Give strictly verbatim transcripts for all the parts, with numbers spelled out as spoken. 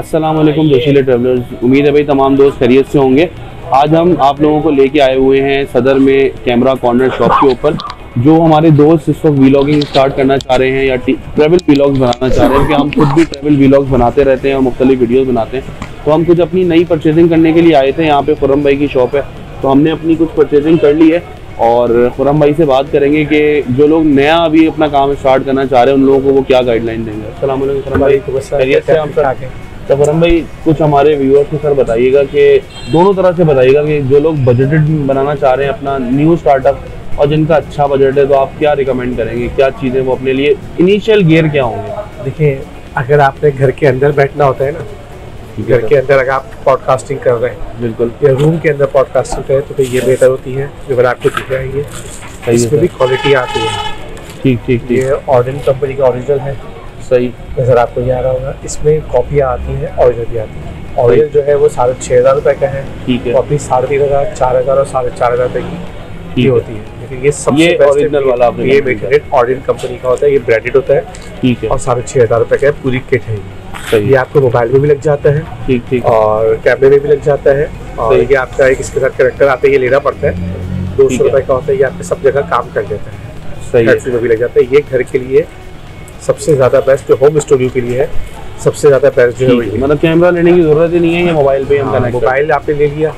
अस्सलाम वालेकुम जोशीले ट्रैवलर्स। उम्मीद है भाई तमाम दोस्त खैरियत से होंगे। आज हम आप लोगों को लेके आए हुए हैं सदर में कैमरा कॉर्नर शॉप के ऊपर। जो हमारे दोस्त इस वक्त व्लॉगिंग स्टार्ट करना चाह रहे हैं या ट्रैवल व्लॉग्स बनाना चाह रहे हैं, कि हम खुद भी ट्रैवल व्लॉग्स बनाते रहते हैं और मुख्तलिफ वीडियोस बनाते हैं, तो हम कुछ अपनी नई परचेजिंग करने के लिए आए थे। यहाँ पे खुर्रम भाई की शॉप है, तो हमने अपनी कुछ परचेजिंग कर ली है और खुर्रम भाई से बात करेंगे कि जो लोग नया अभी अपना काम स्टार्ट करना चाह रहे हैं उन लोगों को वो क्या गाइडलाइन देंगे। अस्सलाम वालेकुम खुर्रम भाई, खैरियत से हम सर। तो खुर्रम भाई कुछ हमारे व्यूअर्स को सर बताइएगा कि दोनों तरह से बताइएगा कि जो लोग बजटेड बनाना चाह रहे हैं अपना न्यू स्टार्टअप और जिनका अच्छा बजट है, तो आप क्या रिकमेंड करेंगे, क्या चीज़ें वो अपने लिए इनिशियल गियर क्या होंगे? देखिए, अगर आपने घर के अंदर बैठना होता है ना, घर के अंदर अगर आप पॉडकास्टिंग कर रहे हैं, बिल्कुल, या रूम के अंदर पॉडकास्टिंग करें तो, तो ये बेहतर होती है। जो अगर आपको दिख रहा है ये इसमें भी क्वालिटी आती है। ठीक ठीक ठीक ये ऑर्डिन कंपनी का ओरिजिनल है। सही नज़र आपको ये आ रहा होगा। इसमें कॉपियाँ आती हैं, ओरिजिनल भी आती है। ओरिजिनल जो है वो साढ़े छः हज़ार रुपये का है। ठीक है। कॉपी साढ़े तीन हज़ार, चार हज़ार और साढ़े चार हज़ार रुपये की होती है। लेकिन ये सबसे ओरिजिनल वाला आपने ये मेटेरियल ऑर्डिन कंपनी का होता है, ये ब्रांडेड होता है। ठीक है। और साढ़े छः हज़ार रुपये का पूरी किट है। ये आपको मोबाइल में भी लग जाता है, ठीक ठीक, और कैमरे में भी लग जाता है। और ये आपका एक इसके साथ कनेक्टर आता है, ये लेना पड़ता है, दो सौ रुपये का होता है। ये आपके सब जगह काम कर देता है। सही है। में भी लग जाता है। ये घर के लिए सबसे ज़्यादा बेस्ट, जो होम स्टूडियो के लिए है सबसे ज़्यादा बेस्ट जो है। मतलब कैमरा लेने की ज़रूरत ही नहीं है, ये मोबाइल पे हम कनेक्ट। मोबाइल आपने ले लिया,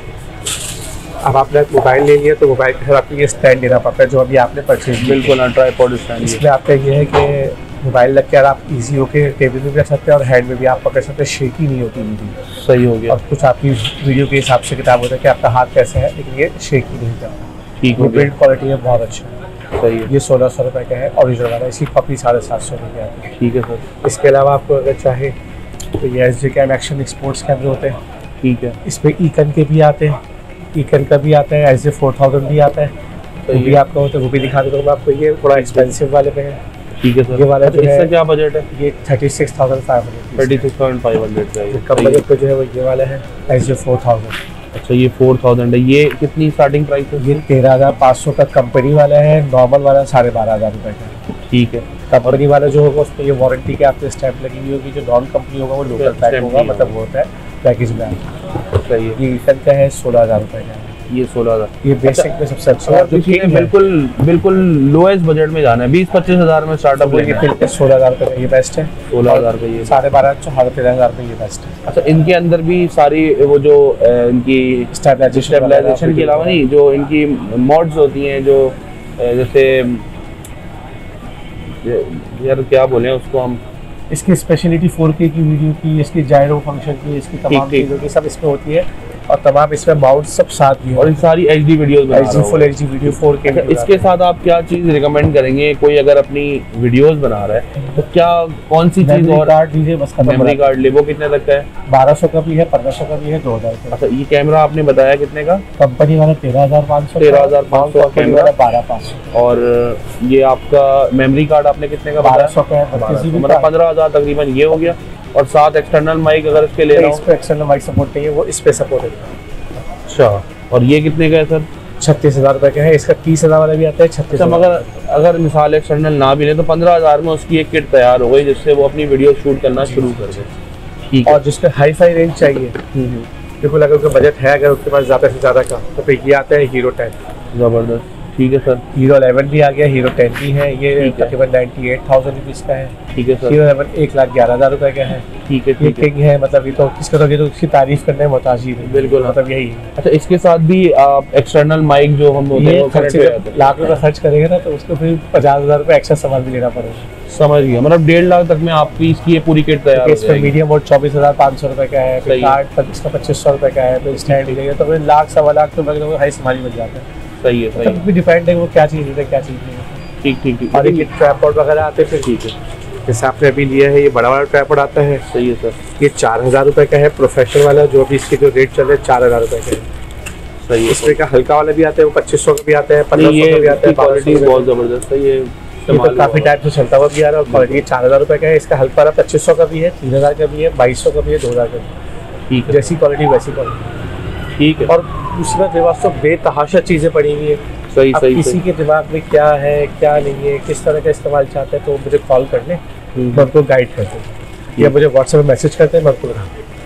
अब आपने मोबाइल ले लिया तो मोबाइल के साथ आपको ये स्टैंड लेना पड़ता है जो अभी आपने परचेज। बिल्कुल, ट्राइपॉड स्टैंड। इसमें आपका ये है कि मोबाइल लग के आप इजी होके टेबल में भी रख सकते हैं और हैंड में भी आप पकड़ सकते हैं, शेक ही नहीं होती वीडियो। सही हो गया। और कुछ आपकी वीडियो के हिसाब से किताब होता है कि आपका हाथ कैसे है, लेकिन ये शेक ही नहीं करता। ठीक है। बिल्ड क्वालिटी है बहुत अच्छा है। सही है। ये सोलह सौ रुपये का है ओरिजिनल वाला, इसकी कॉपी साढ़े सात सौ रुपये आती है। ठीक है सर। इसके अलावा आपको अगर चाहे तो ये S G cam action sports कैमरे होते हैं। ठीक है। इसमें ईकन के भी आते हैं, ईकन का भी आता है, एस जी फोर थाउजेंड भी आता है, वो भी आपका होता है, वो भी दिखा देता हूँ मैं आपको। ये थोड़ा एक्सपेंसिव वाले पे है। ठीक है सर। ये वाला जो है, इसका क्या बजट है? ये thirty six thousand five hundred thirty six thousand five hundred का है। कम बजट पे जो है वो ये वाला है, एस जी फोर थाउजेंड। अच्छा, ये फोर थाउजेंड है। ये कितनी स्टार्टिंग प्राइस है? ये तेरह हज़ार पाँच सौ का कंपनी वाला है, नॉर्मल वाला साढ़े बारह हज़ार रुपये का। ठीक है। कंपनी वाला जो होगा उसमें ये वारंटी के आपके स्टैम्प लगी हुई होगी। जो नॉन कंपनी होगा वो लोकल पैक होगा, मतलब वो होता है पैकेज में। सही है। ये ईकन का है, सोलह हज़ार रुपये का है। ये सोलह हज़ार ये बेसिक में सबसे अच्छा है। बिल्कुल बिल्कुल लोएस्ट बजट में जाना है, बीस पच्चीस हज़ार में स्टार्टअप लेके फिर सोलह हज़ार रुपये ये बेस्ट है। सोलह हज़ार रुपये ये साढ़े बारह साढ़े तेरह हज़ार रुपये ये बेस्ट है। अच्छा, इनके अंदर भी सारी वो जो इनकी स्टेबलाइजेशन के अलावा नहीं, जो इनकी मॉड्स होती हैं, जो जैसे यार क्या बोले उसको हम, इसकी स्पेशलिटी फोर के की वीडियो की, इसकी जायरो फंक्शन की, इसकी तमाम चीज़ों की सब इसमें होती है। और तमाम इसमें माउंट सब साथ भी है और इन सारी एचडी वीडियोस बना रहा हूं, फुल एचडी वीडियो फोर के। इसके साथ आप क्या चीज़ रिकमेंड करेंगे? कोई अगर अपनी वीडियोस बना रहा है तो क्या कौन सी चीज़? और कार्ड दीजिए बस, मेमोरी कार्ड ले। वो कितने तक का है? बारह सौ का भी है, पंद्रह सौ का भी है, दो हज़ार का। अच्छा, ये कैमरा आपने बताया कितने का? कंपनी वाला तेरह हज़ार पाँच सौ तेरह हज़ार पाँच सौ कैमरा बारह पाँच सौ। और ये आपका मेमोरी कार्ड आपने कितने का? बारह सौ का है, मतलब पंद्रह हज़ार तकरीबन ये हो गया। और साथ एक्सटर्नल माइक अगर इसके ले रहा हूं, इस पे एक्सटर्नल माइक सपोर्ट नहीं है, वो इस पे सपोर्ट है। अच्छा, और ये कितने का है सर? छत्तीस हज़ार रुपये का है। इसका तीस हज़ार वाला भी आता है, छत्तीस। मगर अगर मिसाल एक्सटर्नल ना भी ले तो पंद्रह हज़ार में उसकी एक किट तैयार हो गई, जिससे वो अपनी वीडियो शूट करना शुरू कर दे। ठीक है। और जिसपे हाई फाई रेंज चाहिए, बिल्कुल, अगर उसका बजट है, अगर उसके पास ज़्यादा से ज़्यादा का, तो फिर ये आता है हीरो टेन। ज़बरदस्त। ठीक है सर। हीरो इलेवन भी आ गया, हीरो टेन भी है। ये तकरीबन नाइन्टी एट थाउजेंड रुपीज़ का है। ठीक है सर। हीरो इलेवन एक लाख ग्यारह हज़ार रुपये का है। ठीक है। ये किंग है, मतलब ये तो किसका तो ये तो उसकी तारीफ करने में मोहताज ही है। बिल्कुल, मतलब यही है। अच्छा, इसके साथ भी आप एक्सटर्नल माइक जो हम होते हैं लाख रुपये खर्च करेंगे ना, तो उसको फिर पचास हज़ार रुपये एक्स्ट्रा सामान भी लेना पड़ेगा। समझ गया, मतलब डेढ़ लाख तक में आपकी इसकी ये पूरी किट तैयार है। इसका मीडियम मोड चौबीस हज़ार पाँच सौ रुपये का है, फिर कार्ड इसका पच्चीस सौ रुपये का है, फिर स्टैंड लेंगे तो फिर लाख सवा लाख रुपये हाई सामान बन जाता है। सही है। सही है। डिपेंड है वो क्या चीज़ है, क्या चीज़ नहीं है। ठीक ठीक ठीक। और ये ट्राइपॉड वगैरह आते हैं फिर। ठीक है। जैसे आपने अभी लिया है, ये बड़ा वाला ट्राइपॉड आता है। सही है सर। ये चार हज़ार रुपये का है, प्रोफेशनल वाला जो अभी इसके जो रेट चल रहे हैं चार हज़ार रुपये का है। सही है। इसमें का हल्का वाला भी आता है, वो पच्चीस सौ का भी आता है, पंद्रह सौ का भी आता है। क्वालिटी बहुत ज़बरदस्त है। ये तो काफ़ी टाइम से चलता हुआ भी आ रहा है। क्वालिटी चार हज़ार रुपये का है। इसका हल्का वाला पच्चीस सौ का भी है, तीन हज़ार का भी है, बाईस सौ का भी है, दो हज़ार का भी है। ठीक है। जैसी क्वालिटी वैसी क्वालिटी। ठीक है। और दूसरा मेरे तो बेतहाशा चीज़ें पड़ी हुई है। सही सही। किसी के दिमाग में क्या है क्या नहीं है, किस तरह का इस्तेमाल चाहते हैं, तो मुझे कॉल कर लें, मैं उनको गाइड करते हैं, या मुझे व्हाट्सएप में मैसेज करते हैं, मैं उनको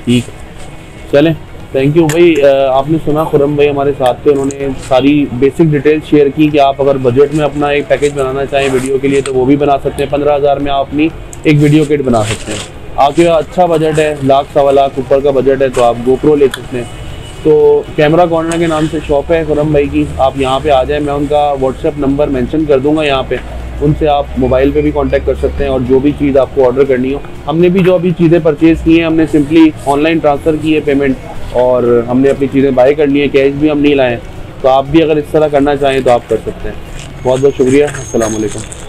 ठीक, चलें, थैंक यू भाई। आपने सुना खुरम भाई हमारे साथ थे, उन्होंने सारी बेसिक डिटेल्स शेयर की कि आप अगर बजट में अपना एक पैकेज बनाना चाहें वीडियो के लिए तो वो भी बना सकते हैं। पंद्रह हज़ार में आप अपनी एक वीडियो किट बना सकते हैं। आपके अच्छा बजट है, लाख सवा लाख ऊपर का बजट है, तो आप गोप्रो ले सकते हैं। तो कैमरा कॉर्नर के नाम से शॉप है खुरम भाई की, आप यहाँ पे आ जाएं। मैं उनका व्हाट्सएप नंबर मेंशन कर दूंगा यहाँ पे, उनसे आप मोबाइल पे भी कांटेक्ट कर सकते हैं और जो भी चीज़ आपको ऑर्डर करनी हो। हमने भी जो अभी चीज़ें परचेज़ की हैं, हमने सिंपली ऑनलाइन ट्रांसफ़र की है पेमेंट और हमने अपनी चीज़ें बाय कर ली है, कैश भी हम नहीं लाए। तो आप भी अगर इस तरह करना चाहें तो आप कर सकते हैं। बहुत बहुत शुक्रिया, अस्सलाम वालेकुम।